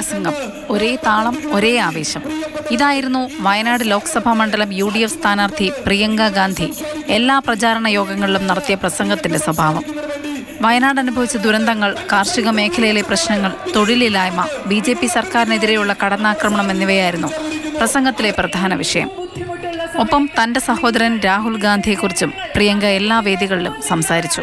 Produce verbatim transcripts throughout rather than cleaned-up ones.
പ്രസംഗം, ഒരേ താളം, ഒരേ ആവേശം. ഇതായിരുന്നു വയനാട് ലോക്സഭാ മണ്ഡലം യു ഡി എഫ് സ്ഥാനാർത്ഥി പ്രിയങ്ക ഗാന്ധി എല്ലാ പ്രചാരണ യോഗങ്ങളിലും നടത്തിയ പ്രസംഗത്തിന്റെ സ്വഭാവം. വയനാട് അനുഭവിച്ച ദുരന്തങ്ങൾ, കാർഷിക മേഖലയിലെ പ്രശ്നങ്ങൾ, തൊഴിലില്ലായ്മ, ബി ജെ പി സർക്കാരിനെതിരെയുള്ള കടന്നാക്രമണം എന്നിവയായിരുന്നു പ്രസംഗത്തിലെ പ്രധാന വിഷയം. ഒപ്പം തന്റെ സഹോദരൻ രാഹുൽ ഗാന്ധിയെക്കുറിച്ചും പ്രിയങ്ക എല്ലാ വേദികളിലും സംസാരിച്ചു.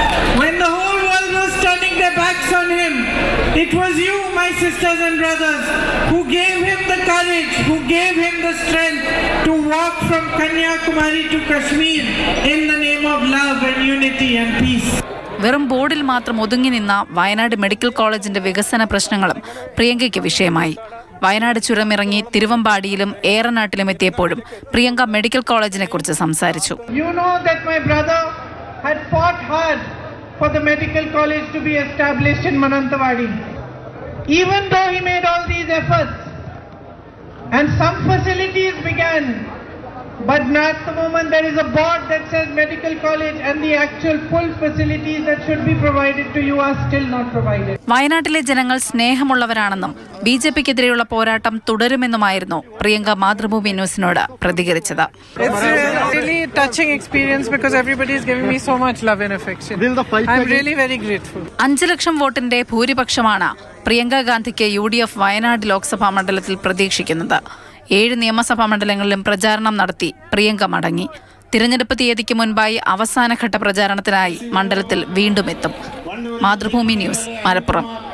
It was you, my sisters and brothers, who gave him the courage, who gave him the strength to walk from Kanyakumari to Kashmir in the name of love and unity and peace. വെറും ബോർഡിൽ മാത്രം ഒതുങ്ങി നിന്ന Wayanad medical കോളേജിന്റെ വികസന പ്രശ്നങ്ങളും പ്രിയങ്കയ്ക്ക് വിഷയമായി. വയനാട് ചുരമിറങ്ങി തിരുവമ്പാടിയിലും ഏറനാട്ടിലും എത്തിയപ്പോഴും പ്രിയങ്ക മെഡിക്കൽ കോളേജിനെ കുറിച്ച് സംസാരിച്ചു. You know that my brother had fought hard for the medical college to be established in Manantawadi. Even though he made all these efforts and some facilities began, but now at the moment there is a board that says medical college and the actual full facilities that should be provided to you are still not provided. വയനാട്ടിലെ ജനങ്ങൾ സ്നേഹമുള്ളവരാണെന്നും B J പിക്കെതിരെയുള്ള പോരാട്ടം തുടരുമെന്നുമായിരുന്നു പ്രിയങ്ക മാതൃഭൂമി ന്യൂസിനോട് പ്രതികരിച്ചത്. It's a really touching experience because everybody is giving me so much love and affection. I'm really very grateful. അഞ്ചു ലക്ഷം വോട്ടിന്റെ ഭൂരിപക്ഷമാണ് പ്രിയങ്ക ഗാന്ധിക്ക് U D F Wayanad Lok Sabha മണ്ഡലത്തിൽ പ്രതീക്ഷിക്കുന്നത്. ഏഴ് നിയമസഭാ മണ്ഡലങ്ങളിലും പ്രചാരണം നടത്തി പ്രിയങ്ക മടങ്ങി. തിരഞ്ഞെടുപ്പ് തീയതിക്ക് മുൻപായി അവസാനഘട്ട പ്രചാരണത്തിനായി മണ്ഡലത്തിൽ വീണ്ടും എത്തും. മാതൃഭൂമി ന്യൂസ്, മലപ്പുറം.